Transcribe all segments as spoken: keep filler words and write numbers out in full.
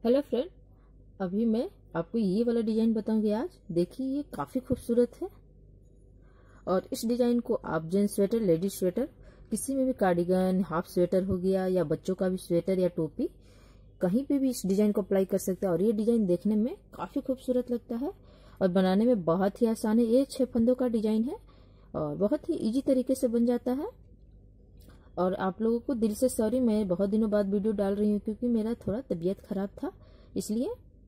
Hello friend, अभी मैं आपको ये वाला डिजाइन बताऊंगी। आज देखिए, ये काफी खूबसूरत है और इस डिजाइन को आप जेंट्स स्वेटर, लेडीज स्वेटर, किसी में भी कार्डिगन, हाफ स्वेटर हो गया या बच्चों का भी स्वेटर या टोपी, कहीं पे भी इस डिजाइन को अप्लाई कर सकते हैं। और ये डिजाइन देखने में काफी खूबसूरत लगता है और बनाने में बहुत ही आसान है। ये छह फंदों का डिजाइन है और बहुत ही इजी तरीके से बन जाता है। और आप लोगों को दिल से सॉरी, मैं बहुत दिनों बाद वीडियो डाल रही हूँ क्योंकि मेरा थोड़ा तबीयत खराब था, इसलिए।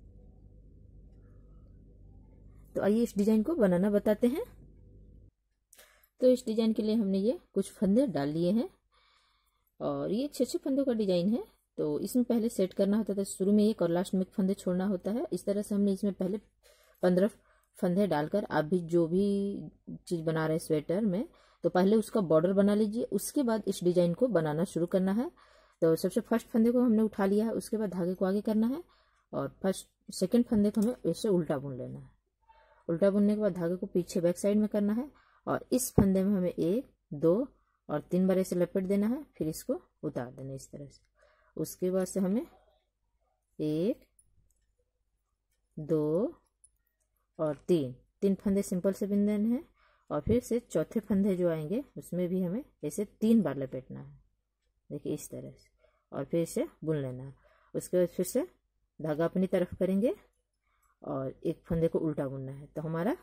तो आइए इस डिजाइन को बनाना बताते हैं। तो इस डिजाइन के लिए हमने ये कुछ फंदे डाल लिए हैं और ये छह छह फंदों का डिजाइन है। तो इसमें पहले सेट करना होता था, शुरू में एक और लास्ट में एक फंदे छोड़ना होता है। इस तरह से हमने इसमें पहले पंद्रह फंदे डालकर, आप भी जो भी चीज बना रहे स्वेटर में, तो पहले उसका बॉर्डर बना लीजिए, उसके बाद इस डिजाइन को बनाना शुरू करना है। तो सबसे फर्स्ट फंदे को हमने उठा लिया है, उसके बाद धागे को आगे करना है और फर्स्ट सेकंड फंदे को हमें ऐसे उल्टा बुन लेना है। उल्टा बुनने के बाद धागे को पीछे बैक साइड में करना है और इस फंदे में हमें एक, दो और तीन बार ऐसे लपेट देना है, फिर इसको उतार देना इस तरह से। उसके बाद से हमें एक, दो और तीन तीन फंदे सिंपल से बुन देने हैं और फिर से चौथे फंदे जो आएंगे उसमें भी हमें ऐसे तीन बार लपेटना है, देखिए इस तरह से, और फिर इसे बुन लेना है। उसके बाद फिर से धागा अपनी तरफ करेंगे और एक फंदे को उल्टा बुनना है। तो हमारा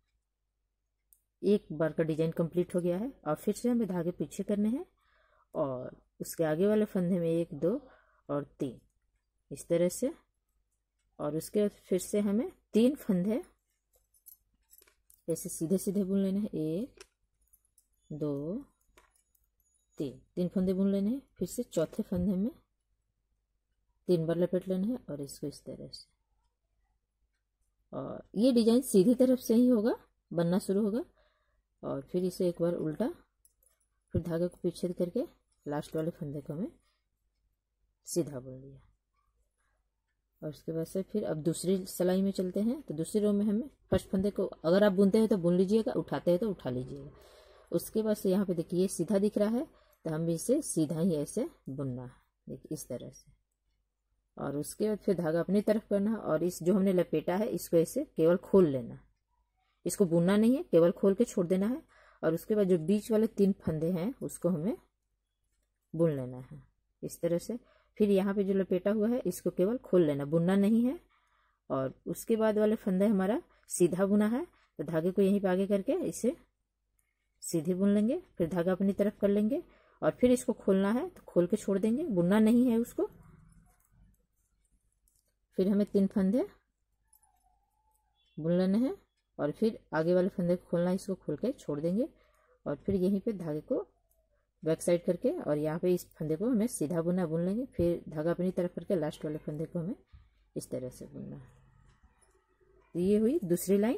एक बार का डिजाइन कंप्लीट हो गया है। और फिर से हमें धागे पीछे करने हैं और उसके आगे वाले फंदे में एक, दो और तीन इस तरह से। और उसके बाद फिर से हमें तीन फंदे ऐसे सीधे सीधे बुन लेने हैं, एक, दो, तीन तीन फंदे बुन लेने हैं। फिर से चौथे फंदे में तीन बार लपेट लेना है और इसको इस तरह से। और ये डिजाइन सीधी तरफ से ही होगा, बनना शुरू होगा। और फिर इसे एक बार उल्टा, फिर धागे को पीछे करके लास्ट वाले फंदे को हमें सीधा बुन लिया। और उसके बाद से फिर अब दूसरी सिलाई में चलते हैं। तो दूसरी रो में हमें फर्स्ट फंदे को, अगर आप बुनते हैं तो बुन लीजिएगा, उठाते हैं तो उठा लीजिएगा। उसके बाद से यहाँ पे देखिए सीधा दिख रहा है, तो हम इसे सीधा ही ऐसे बुनना है, देखिए इस तरह से। और उसके बाद फिर धागा अपनी तरफ करना है और इस जो हमने लपेटा है इसको ऐसे केवल खोल लेना, इसको बुनना नहीं है, केवल खोल के छोड़ देना है। और उसके बाद जो बीच वाले तीन फंदे हैं उसको हमें बुन लेना है इस तरह से। फिर यहाँ पे जो लपेटा हुआ है इसको केवल खोल लेना, बुनना नहीं है। और उसके बाद वाले फंदे हमारा सीधा बुना है, तो धागे को यहीं पे आगे करके इसे सीधे बुन लेंगे। फिर धागा अपनी तरफ कर लेंगे और फिर इसको खोलना है तो खोल के छोड़ देंगे, बुनना नहीं है उसको। फिर हमें तीन फंदे बुन लेने हैं और फिर आगे वाले फंदे को खोलना है, इसको खोल के छोड़ देंगे। और फिर यहीं पे धागे को बैक साइड करके और यहाँ पे इस फंदे को हमें सीधा बुनना, बुन लेंगे। फिर धागा अपनी तरफ करके लास्ट वाले फंदे को हमें इस तरह से बुनना है। तो ये हुई दूसरी लाइन।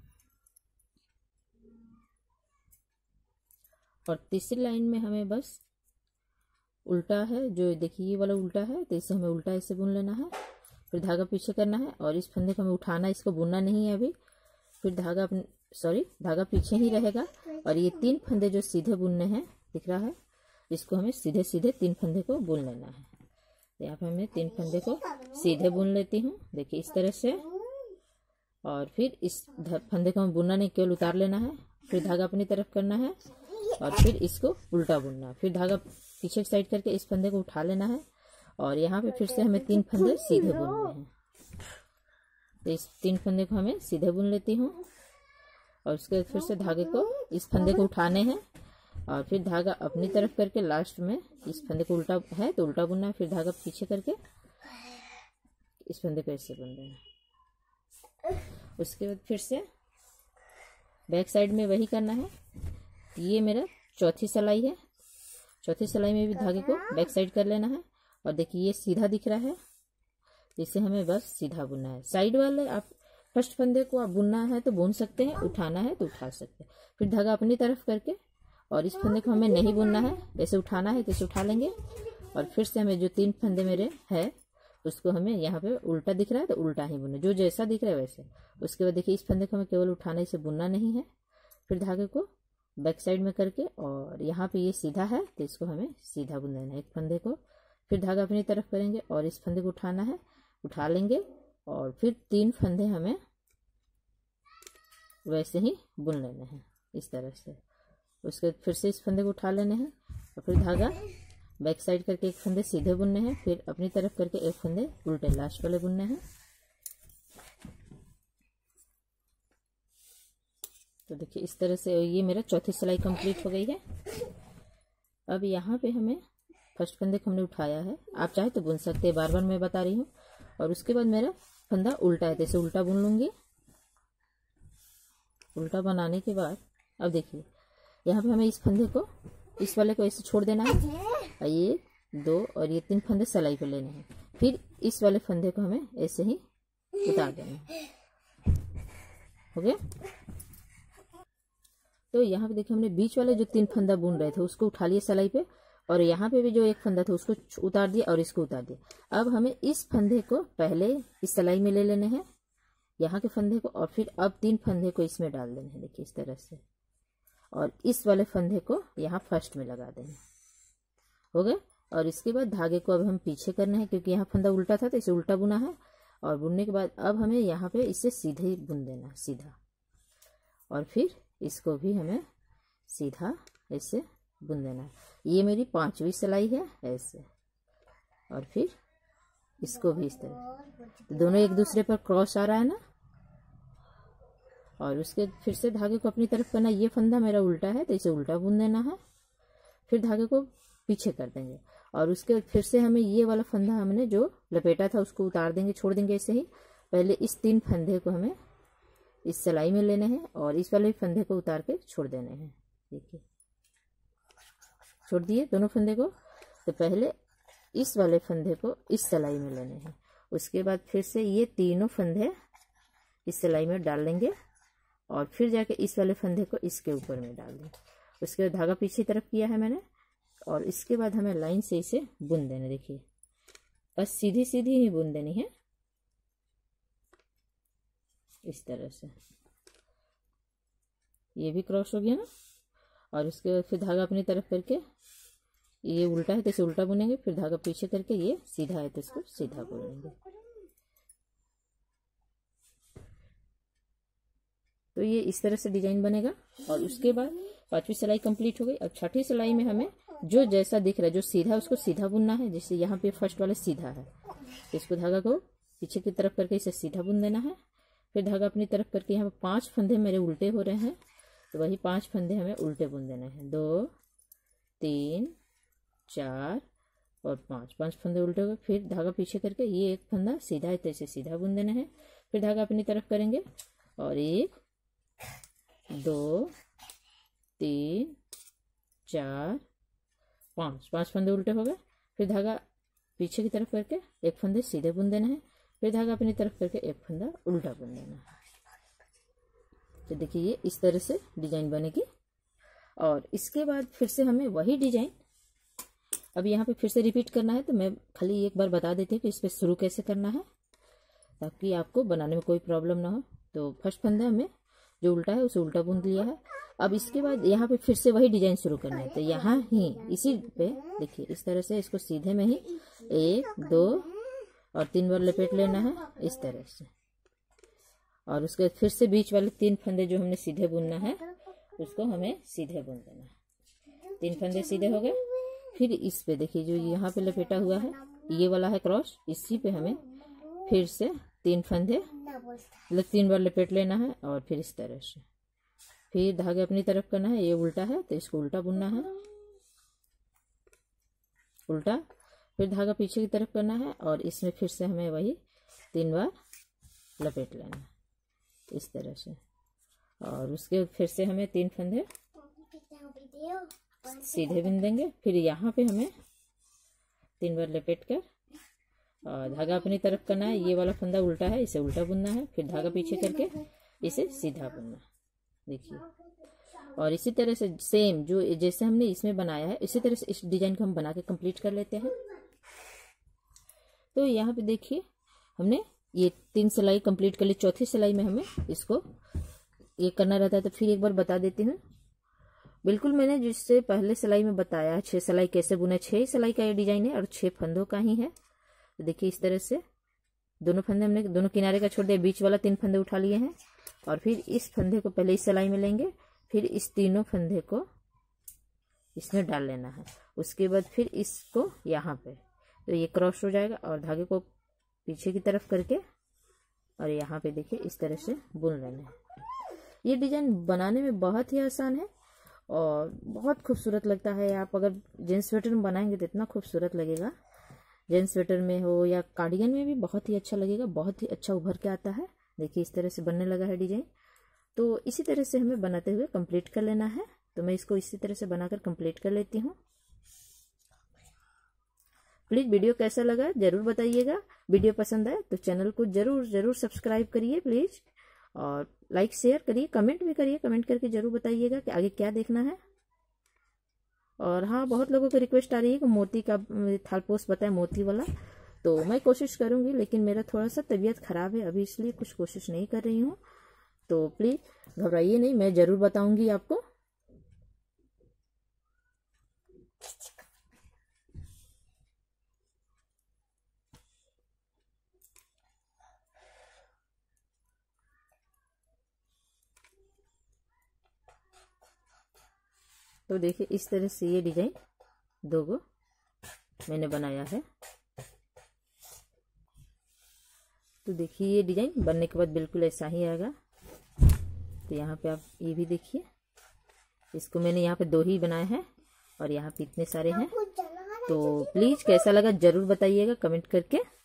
और तीसरी लाइन में हमें बस उल्टा है, जो देखिए ये वाला उल्टा है, तो इसे हमें उल्टा ऐसे बुन लेना है। फिर धागा पीछे करना है और इस फंदे को हमें उठाना, इसको बुनना नहीं है अभी। फिर धागा अपने सॉरी धागा पीछे ही रहेगा और ये तीन फंदे जो सीधे बुनने हैं, दिख रहा है, इसको हमें सीधे सीधे तीन फंदे को बुन लेना है। तो यहाँ पे मैं तीन फंदे को सीधे बुन लेती हूँ, देखिए इस तरह से। और फिर इस फंदे को हमें बुनना नहीं, केवल उतार लेना है। फिर धागा अपनी तरफ करना है और फिर इसको उल्टा बुनना। फिर धागा पीछे साइड करके इस फंदे को उठा लेना है और यहाँ पे फिर से हमें तीन फंदे सीधे बुनने हैं। तो इस तीन फंदे को हमें सीधे बुन लेती हूँ और उसके बाद फिर से धागे को, इस फंदे को उठाने हैं और फिर धागा अपनी तरफ करके लास्ट में इस फंदे को उल्टा है तो उल्टा बुनना है। फिर धागा पीछे करके इस फंदे को ऐसे बुन देना। उसके बाद फिर से बैक साइड में वही करना है। ये मेरा चौथी सिलाई है। चौथी सिलाई में भी धागे को बैक साइड कर लेना है और देखिए ये सीधा दिख रहा है, इसे हमें बस सीधा बुनना है। साइड वाले आप फर्स्ट फंदे को आप बुनना है तो बुन सकते हैं, उठाना है तो उठा सकते हैं। फिर धागा अपनी तरफ करके और इस फंदे को हमें नहीं बुनना है, जैसे उठाना है जैसे उठा लेंगे। और फिर से हमें जो तीन फंदे मेरे है उसको हमें यहाँ पे उल्टा दिख रहा है तो उल्टा ही बुनना, जो जैसा दिख रहा है वैसे। उसके बाद देखिए इस फंदे को हमें केवल उठाना, इसे बुनना नहीं है। फिर धागे को बैक साइड में करके और यहाँ पे ये सीधा है तो इसको हमें सीधा बुन देना है एक फंदे को। फिर धागा अपनी तरफ करेंगे और इस फंदे को उठाना है उठा लेंगे और फिर तीन फंदे हमें वैसे ही बुन लेने हैं इस तरह से। उसके फिर से इस फंदे को उठा लेने हैं और फिर धागा बैक साइड करके एक फंदे सीधे बुनने हैं, फिर अपनी तरफ करके एक फंदे उल्टे लास्ट वाले बुनने हैं। तो देखिए इस तरह से ये मेरा चौथी सिलाई कंप्लीट हो गई है। अब यहाँ पे हमें फर्स्ट फंदे को हमने उठाया है, आप चाहे तो बुन सकते हैं, बार बार मैं बता रही हूँ। और उसके बाद मेरा फंदा उल्टा है, जैसे उल्टा बुन लूंगी। उल्टा बनाने के बाद अब देखिए यहाँ पे हमें इस फंदे को, इस वाले को ऐसे छोड़ देना है, ये दो और ये तीन फंदे सिलाई पे लेने हैं। फिर इस वाले फंदे को हमें ऐसे ही उतार देना है। हो गया। तो यहाँ पे देखिए हमने बीच वाले जो तीन फंदा बुन रहे थे उसको उठा लिया सिलाई पे, और यहाँ पे भी जो एक फंदा था उसको उतार दिया और इसको उतार दिया। अब हमें इस फंदे को पहले इस सिलाई में ले लेने हैं, यहाँ के फंदे को, और फिर अब तीन फंदे को इसमें डाल देने हैं, देखिए इस तरह से। और इस वाले फंदे को यहाँ फर्स्ट में लगा देना। हो गया। और इसके बाद धागे को अब हम पीछे करना है, क्योंकि यहाँ फंदा उल्टा था तो इसे उल्टा बुना है। और बुनने के बाद अब हमें यहाँ पे इसे सीधे ही बुन देना, सीधा। और फिर इसको भी हमें सीधा ऐसे बुन देना है। ये मेरी पांचवी सिलाई है ऐसे। और फिर इसको भी इस तरह, दोनों एक दूसरे पर क्रॉस आ रहा है ना। और उसके फिर से धागे को अपनी तरफ करना। ये फंदा मेरा उल्टा है तो इसे उल्टा बुन देना है, फिर धागे को पीछे कर देंगे। और उसके फिर से हमें ये वाला फंदा हमने जो लपेटा था उसको उतार देंगे, छोड़ देंगे ऐसे ही। पहले इस तीन फंदे को हमें इस सिलाई में लेने हैं और इस वाले फंदे को उतार के छोड़ देने हैं। देखिए छोड़ दिए दोनों फंदे को। तो पहले इस वाले फंदे को इस सिलाई में लेने हैं, उसके बाद फिर से ये तीनों फंदे इस सिलाई में डाल लेंगे और फिर जाके इस वाले फंदे को इसके ऊपर में डाल देंगे। उसके बाद धागा पीछे तरफ किया है मैंने, और इसके बाद हमें लाइन से इसे बुन देना। देखिए बस सीधी सीधी ही बुन देनी है इस तरह से। ये भी क्रॉस हो गया ना। और उसके बाद फिर धागा अपनी तरफ करके, ये उल्टा है तो इसे उल्टा बुनेंगे, फिर धागा पीछे करके ये सीधा है तो इसको सीधा बुनेंगे। तो ये इस तरह से डिजाइन बनेगा। और उसके बाद पांचवी सिलाई कंप्लीट हो गई। अब छठी सिलाई में हमें जो जैसा दिख रहा है, जो सीधा है उसको सीधा बुनना है। जैसे यहाँ पे फर्स्ट वाला सीधा है, इसको धागा को पीछे की तरफ करके इसे सीधा बुन देना है। फिर धागा अपनी तरफ करके, यहाँ पे पांच फंदे मेरे उल्टे हो रहे हैं तो वही पांच फंदे हमें उल्टे बुन देने हैं। दो, तीन, चार और पांच, पांच फंदे उल्टे हो गए। फिर धागा पीछे करके ये एक फंदा सीधा है तो इसे सीधा बुन देना है। फिर धागा अपनी तरफ करेंगे और एक, दो, तीन, चार, पांच, पांच फंदे उल्टे हो गए। फिर धागा पीछे की तरफ करके एक फंदे सीधे बुन देना है। फिर धागा अपनी तरफ करके एक फंदा उल्टा बुन देना है। तो देखिए ये इस तरह से डिजाइन बनेगी। और इसके बाद फिर से हमें वही डिजाइन अब यहाँ पे फिर से रिपीट करना है। तो मैं खाली एक बार बता देती हूँ कि इस पर शुरू कैसे करना है, ताकि आपको बनाने में कोई प्रॉब्लम ना हो। तो फर्स्ट फंदा हमें जो उल्टा है उसे उल्टा बुन लिया है। अब इसके बाद यहाँ पे फिर से वही डिजाइन शुरू करना है। तो यहाँ ही इसी पे देखिए इस तरह से इसको सीधे में ही एक, दो और तीन बार लपेट लेना है इस तरह से। और उसके बाद फिर से बीच वाले तीन फंदे जो हमने सीधे बुनना है उसको हमें सीधे बुन देना है। तीन फंदे सीधे हो गए। फिर इस पे देखिए जो यहाँ पे लपेटा हुआ है ये वाला है क्रॉस, इसी पे हमें फिर से तीन फंदे मतलब तीन बार लपेट लेना है और फिर इस तरह से। फिर धागे अपनी तरफ करना है, ये उल्टा है तो इसको उल्टा बुनना है, उल्टा। फिर धागा पीछे की तरफ करना है और इसमें फिर से हमें वही तीन बार लपेट लेना है इस तरह से। और उसके फिर से हमें तीन फंदे सीधे बुन देंगे। फिर यहाँ पे हमें तीन बार लपेट कर और धागा अपनी तरफ करना है, ये वाला फंदा उल्टा है इसे उल्टा बुनना है। फिर धागा पीछे करके इसे सीधा बुनना, देखिए। और इसी तरह से सेम जो जैसे हमने इसमें बनाया है इसी तरह से इस डिजाइन को हम बना के कंप्लीट कर लेते हैं। तो यहाँ पे देखिए हमने ये तीन सिलाई कंप्लीट कर ली। चौथी सिलाई में हमें इसको ये करना रहता है। तो फिर एक बार बता देती हूँ, बिल्कुल मैंने जिससे पहले सिलाई में बताया है छह सिलाई कैसे बुना, छह सिलाई का ये डिजाइन है और छह फंदों का ही है। तो देखिए इस तरह से दोनों फंदे हमने दोनों किनारे का छोड़ दिया, बीच वाला तीन फंदे उठा लिए हैं और फिर इस फंदे को पहले इस सिलाई में लेंगे, फिर इस तीनों फंदे को इसमें डाल लेना है। उसके बाद फिर इसको यहाँ पे तो ये क्रॉस हो जाएगा और धागे को पीछे की तरफ करके और यहाँ पे देखिए इस तरह से बुन लेना है। ये डिजाइन बनाने में बहुत ही आसान है और बहुत खूबसूरत लगता है। आप अगर जेंट्स स्वेटर में बनाएंगे तो इतना खूबसूरत लगेगा, जेंट्स स्वेटर में हो या कार्डिगन में भी बहुत ही अच्छा लगेगा, बहुत ही अच्छा उभर के आता है। देखिए इस तरह से बनने लगा है डिजाइन। तो इसी तरह से हमें बनाते हुए कंप्लीट कर लेना है। तो मैं इसको इसी तरह से बनाकर कंप्लीट कर लेती हूँ। प्लीज वीडियो कैसा लगा जरूर बताइएगा। वीडियो पसंद आए तो चैनल को जरूर जरूर सब्सक्राइब करिए प्लीज, और लाइक शेयर करिए, कमेंट भी करिए। कमेंट करके जरूर बताइएगा कि आगे क्या देखना है। और हाँ, बहुत लोगों को रिक्वेस्ट आ रही है कि मोती का थाल पोस्ट बताए, मोती वाला। तो मैं कोशिश करूंगी, लेकिन मेरा थोड़ा सा तबीयत खराब है अभी, इसलिए कुछ कोशिश नहीं कर रही हूँ। तो प्लीज घबराइए नहीं, मैं जरूर बताऊंगी आपको। तो देखिए इस तरह से ये डिजाइन दो गो मैंने बनाया है। तो देखिए ये डिजाइन बनने के बाद बिल्कुल ऐसा ही आएगा। तो यहाँ पे आप ये भी देखिए, इसको मैंने यहाँ पे दो ही बनाए हैं और यहाँ पे इतने सारे हैं। तो प्लीज कैसा लगा जरूर बताइएगा कमेंट करके।